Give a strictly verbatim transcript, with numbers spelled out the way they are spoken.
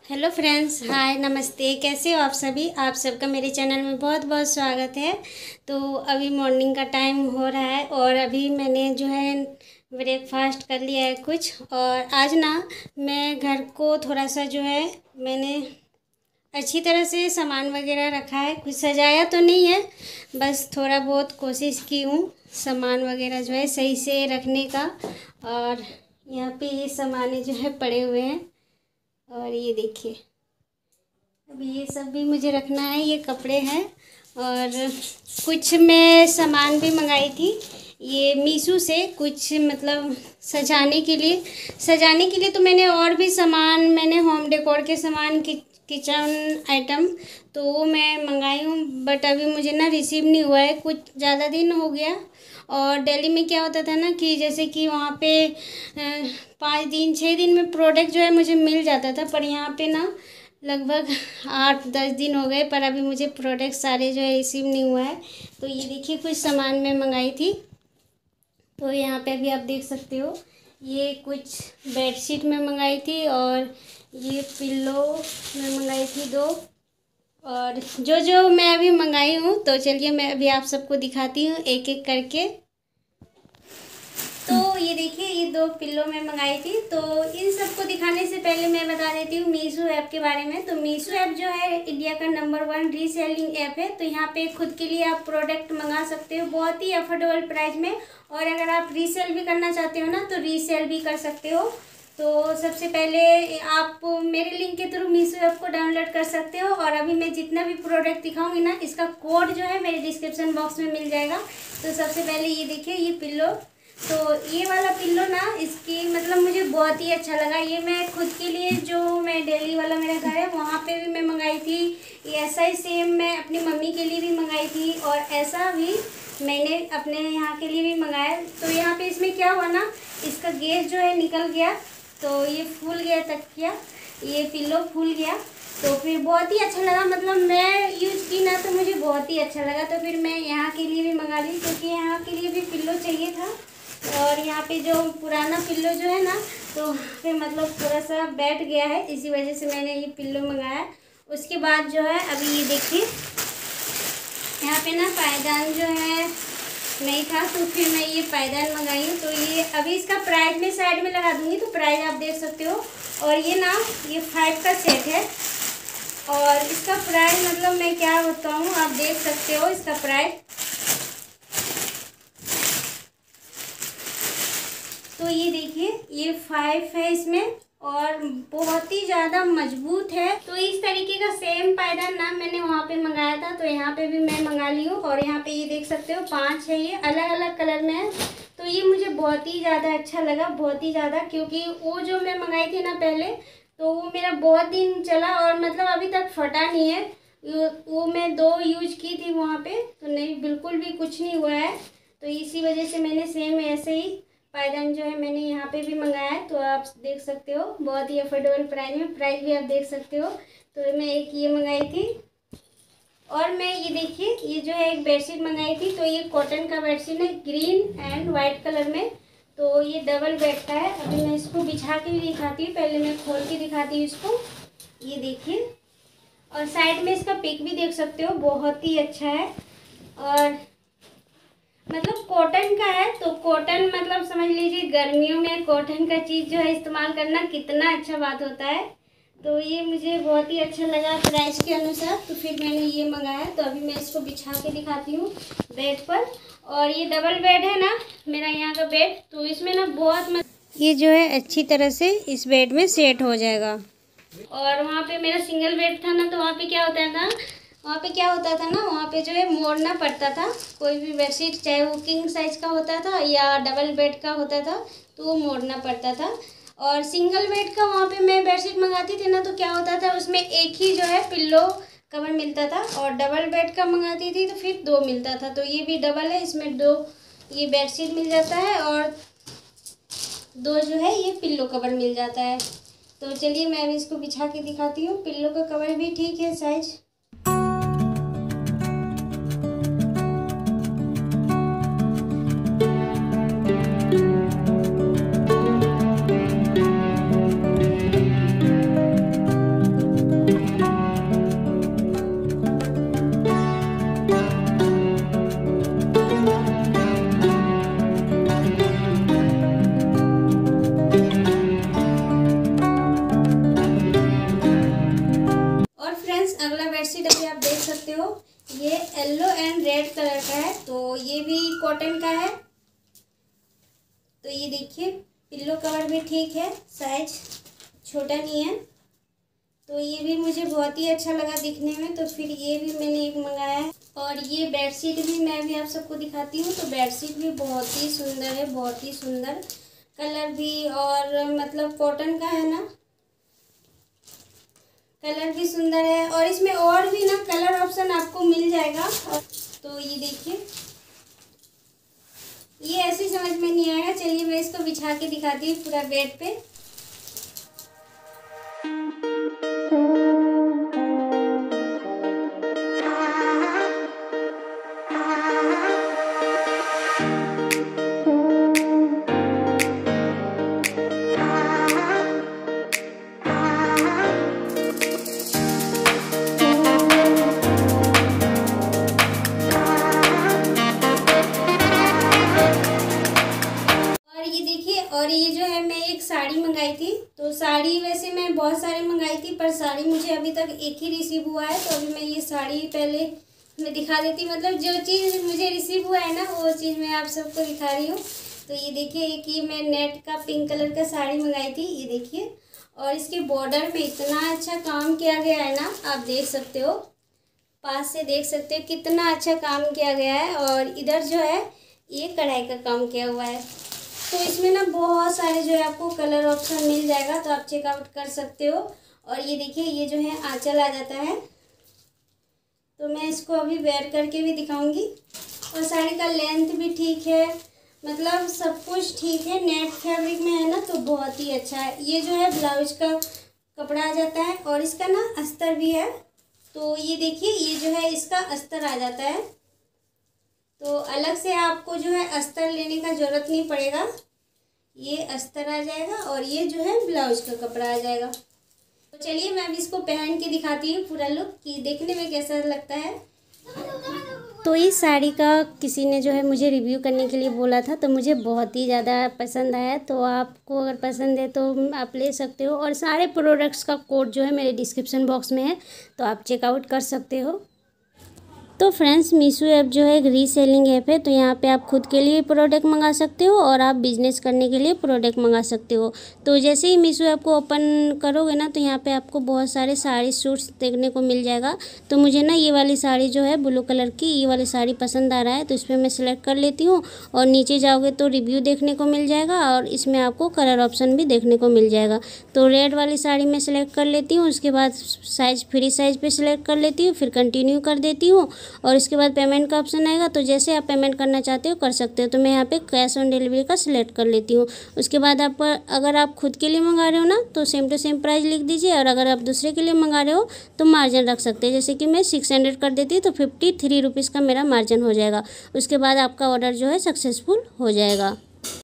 Hello friends, हाय, नमस्ते। कैसे हो आप सभी? आप सबका मेरे चैनल में बहुत बहुत स्वागत है। तो अभी मॉर्निंग का टाइम हो रहा है और अभी मैंने जो है ब्रेकफास्ट कर लिया है कुछ। और आज ना मैं घर को थोड़ा सा जो है मैंने अच्छी तरह से सामान वगैरह रखा है। कुछ सजाया तो नहीं है, बस थोड़ा बहुत कोशिश की हूँ सामान वगैरह जो है सही से रखने का। और यहाँ पे ये सामान जो है पड़े हुए हैं और ये देखिए, अभी ये सब भी मुझे रखना है। ये कपड़े हैं और कुछ मैं सामान भी मंगाई थी ये मीशो से, कुछ मतलब सजाने के लिए सजाने के लिए तो मैंने और भी सामान, मैंने होम डेकोर के सामान, कि, किचन आइटम तो वो मैं मंगाई हूँ। बट अभी मुझे ना रिसीव नहीं हुआ है, कुछ ज़्यादा दिन हो गया। और दिल्ली में क्या होता था ना कि जैसे कि वहाँ पे पाँच दिन छः दिन में प्रोडक्ट जो है मुझे मिल जाता था, पर यहाँ पे ना लगभग आठ दस दिन हो गए, पर अभी मुझे प्रोडक्ट सारे जो है रिसीव नहीं हुआ है। तो ये देखिए कुछ सामान मैं मंगाई थी, तो यहाँ पे अभी आप देख सकते हो। ये कुछ बेडशीट में मंगाई थी और ये पिल्लो में मंगाई थी दो। और जो जो मैं अभी मंगाई हूँ तो चलिए मैं अभी आप सबको दिखाती हूँ एक एक करके। तो ये देखिए, ये दो पिल्लो मैं मंगाई थी। तो इन सबको दिखाने से पहले मैं बता देती हूँ मीशो ऐप के बारे में। तो मीशो ऐप जो है इंडिया का नंबर वन रीसेलिंग ऐप है। तो यहाँ पे खुद के लिए आप प्रोडक्ट मंगा सकते हो बहुत ही अफोर्डेबल प्राइस में। और अगर आप रीसेल भी करना चाहते हो ना तो रीसेल भी कर सकते हो। तो सबसे पहले आप मेरे लिंक के थ्रू मीशो ऐप को डाउनलोड कर सकते हो। और अभी मैं जितना भी प्रोडक्ट दिखाऊंगी ना, इसका कोड जो है मेरे डिस्क्रिप्शन बॉक्स में मिल जाएगा। तो सबसे पहले ये देखिए, ये पिल्लो, तो ये वाला पिल्लो ना, इसकी मतलब मुझे बहुत ही अच्छा लगा। ये मैं खुद के लिए, जो मैं दिल्ली वाला मेरा घर है वहाँ पे भी मैं मंगाई थी। ये ऐसा ही सेम मैं अपनी मम्मी के लिए भी मंगाई थी और ऐसा भी मैंने अपने यहाँ के लिए भी मंगाया। तो यहाँ पे इसमें क्या हुआ ना, इसका गैस जो है निकल गया, तो ये फूल गया तकिया, ये पिल्लो फूल गया। तो फिर बहुत ही अच्छा लगा, मतलब मैं यूज़ की ना तो मुझे बहुत ही अच्छा लगा। तो फिर मैं यहाँ के लिए भी मंगा ली, क्योंकि यहाँ के लिए भी पिल्लो चाहिए था। और यहाँ पे जो पुराना पिल्लो जो है ना, तो फिर मतलब थोड़ा सा बैठ गया है, इसी वजह से मैंने ये पिल्लो मंगाया। उसके बाद जो है अभी ये देखिए, यहाँ पे ना पायदान जो है नहीं था, तो फिर मैं ये पायदान मंगाई हूँ। तो ये अभी इसका प्राइस मैं साइड में लगा दूँगी, तो प्राइस आप देख सकते हो। और ये ना, ये फाइव का सेट है और इसका प्राइस मतलब मैं क्या बताऊँ, आप देख सकते हो इसका प्राइस। तो ये देखिए, ये फाइव है इसमें और बहुत ही ज़्यादा मजबूत है। तो इस तरीके का सेम पायदान ना मैंने वहाँ पे मंगाया था, तो यहाँ पे भी मैं मंगा ली हूँ। और यहाँ पे ये देख सकते हो पांच है, ये अलग अलग कलर में है। तो ये मुझे बहुत ही ज़्यादा अच्छा लगा, बहुत ही ज़्यादा, क्योंकि वो जो मैं मंगाई थी ना पहले, तो वो मेरा बहुत दिन चला और मतलब अभी तक फटा नहीं है। वो मैं दो यूज की थी वहाँ पे, तो नहीं, बिल्कुल भी कुछ नहीं हुआ है। तो इसी वजह से मैंने सेम ऐसे ही पायदान जो है मैंने यहाँ पे भी मंगाया है। तो आप देख सकते हो बहुत ही अफोर्डेबल प्राइस में, प्राइस भी आप देख सकते हो। तो मैं एक ये मंगाई थी और मैं ये देखिए, ये जो है एक बेडशीट मंगाई थी। तो ये कॉटन का बेडशीट है, ग्रीन एंड वाइट कलर में। तो ये डबल बेड का है। अभी मैं इसको बिछा के भी दिखाती हूँ, पहले मैं खोल के दिखाती हूँ इसको। ये देखिए, और साइड में इसका पिक भी देख सकते हो, बहुत ही अच्छा है। और मतलब कॉटन का है, तो कॉटन मतलब समझ लीजिए गर्मियों में कॉटन का चीज़ जो है इस्तेमाल करना कितना अच्छा बात होता है। तो ये मुझे बहुत ही अच्छा लगा प्राइस के अनुसार, तो फिर मैंने ये मंगाया। तो अभी मैं इसको बिछा के दिखाती हूँ बेड पर। और ये डबल बेड है ना मेरा यहाँ का बेड, तो इसमें ना बहुत मत... ये जो है अच्छी तरह से इस बेड में सेट हो जाएगा। और वहाँ पे मेरा सिंगल बेड था ना, तो वहाँ पे क्या होता है ना, वहाँ पे क्या होता था ना वहाँ पे जो है मोड़ना पड़ता था कोई भी बेडशीट, चाहे वो किंग साइज का होता था या डबल बेड का होता था, तो वो मोड़ना पड़ता था। और सिंगल बेड का वहाँ पे मैं बेडशीट मंगाती थी ना, तो क्या होता था उसमें एक ही जो है पिल्लो कवर मिलता था। और डबल बेड का मंगाती थी तो फिर दो मिलता था। तो ये भी डबल है, इसमें दो ये बेडशीट मिल जाता है और दो जो है ये पिल्लो कवर मिल जाता है। तो चलिए मैं अभी इसको बिछा के दिखाती हूँ। पिल्लो का कवर भी ठीक है साइज। सकते हो। ये येलो एंड रेड कलर का है, तो ये भी कॉटन का है। तो ये देखिए पिल्लो कवर भी ठीक है, साइज छोटा नहीं है। तो ये भी मुझे बहुत ही अच्छा लगा दिखने में, तो फिर ये भी मैंने एक मंगाया है। और ये बेडशीट भी मैं भी आप सबको दिखाती हूँ। तो बेडशीट भी बहुत ही सुंदर है, बहुत ही सुंदर कलर भी, और मतलब कॉटन का है ना, कलर भी सुंदर है। और इसमें और भी ना कलर ऑप्शन आपको मिल जाएगा। तो ये देखिए, ये ऐसे समझ में नहीं आएगा। चलिए मैं इसको बिछा के दिखाती हूँ पूरा बेड पे। और ये जो है मैं एक साड़ी मंगाई थी। तो साड़ी वैसे मैं बहुत सारी मंगाई थी, पर साड़ी मुझे अभी तक एक ही रिसीव हुआ है। तो अभी मैं ये साड़ी पहले मैं दिखा देती, मतलब जो चीज़ मुझे रिसीव हुआ है ना वो चीज़ मैं आप सबको दिखा रही हूँ। तो ये देखिए, एक ये मैं नेट का पिंक कलर का साड़ी मंगाई थी, ये देखिए। और इसके बॉर्डर में इतना अच्छा काम किया गया है ना, आप देख सकते हो, पास से देख सकते हो कितना अच्छा काम किया गया है। और इधर जो है ये कढ़ाई का काम किया हुआ है। तो इसमें ना बहुत सारे जो है आपको कलर ऑप्शन मिल जाएगा, तो आप चेकआउट कर सकते हो। और ये देखिए, ये जो है आंचल आ जाता है। तो मैं इसको अभी वेयर करके भी दिखाऊंगी। और साड़ी का लेंथ भी ठीक है, मतलब सब कुछ ठीक है। नेट फैब्रिक में है ना, तो बहुत ही अच्छा है। ये जो है ब्लाउज का कपड़ा आ जाता है, और इसका ना अस्तर भी है। तो ये देखिए, ये जो है इसका अस्तर आ जाता है। तो अलग से आपको जो है अस्तर लेने का ज़रूरत नहीं पड़ेगा, ये अस्तर आ जाएगा। और ये जो है ब्लाउज का कपड़ा आ जाएगा। तो चलिए मैं अभी इसको पहन के दिखाती हूँ पूरा लुक, कि देखने में कैसा लगता है। तो इस साड़ी का किसी ने जो है मुझे रिव्यू करने के लिए बोला था, तो मुझे बहुत ही ज़्यादा पसंद आया। तो आपको अगर पसंद है तो आप ले सकते हो। और सारे प्रोडक्ट्स का कोड जो है मेरे डिस्क्रिप्शन बॉक्स में है, तो आप चेकआउट कर सकते हो। तो फ्रेंड्स, मीशो ऐप जो है एक रीसेलिंग ऐप है। तो यहाँ पे आप खुद के लिए प्रोडक्ट मंगा सकते हो, और आप बिजनेस करने के लिए प्रोडक्ट मंगा सकते हो। तो जैसे ही मीशो ऐप को ओपन करोगे ना, तो यहाँ पे आपको बहुत सारे साड़ी सूट्स देखने को मिल जाएगा। तो मुझे ना ये वाली साड़ी जो है ब्लू कलर की, ये वाली साड़ी पसंद आ रहा है, तो इसमें मैं सिलेक्ट कर लेती हूँ। और नीचे जाओगे तो रिव्यू देखने को मिल जाएगा, और इसमें आपको कलर ऑप्शन भी देखने को मिल जाएगा। तो रेड वाली साड़ी मैं सिलेक्ट कर लेती हूँ। उसके बाद साइज़ फ्री साइज़ पर सिलेक्ट कर लेती हूँ, फिर कंटिन्यू कर देती हूँ। और इसके बाद पेमेंट का ऑप्शन आएगा, तो जैसे आप पेमेंट करना चाहते हो कर सकते हो। तो मैं यहाँ पे कैश ऑन डिलीवरी का सिलेक्ट कर लेती हूँ। उसके बाद आप अगर आप खुद के लिए मंगा रहे हो ना, तो सेम टू सेम प्राइस लिख दीजिए। और अगर आप दूसरे के लिए मंगा रहे हो तो मार्जिन रख सकते हैं। जैसे कि मैं सिक्स हंड्रेड कर देती हूँ, तो फिफ्टी थ्री रुपीज़ का मेरा मार्जिन हो जाएगा। उसके बाद आपका ऑर्डर जो है सक्सेसफुल हो जाएगा।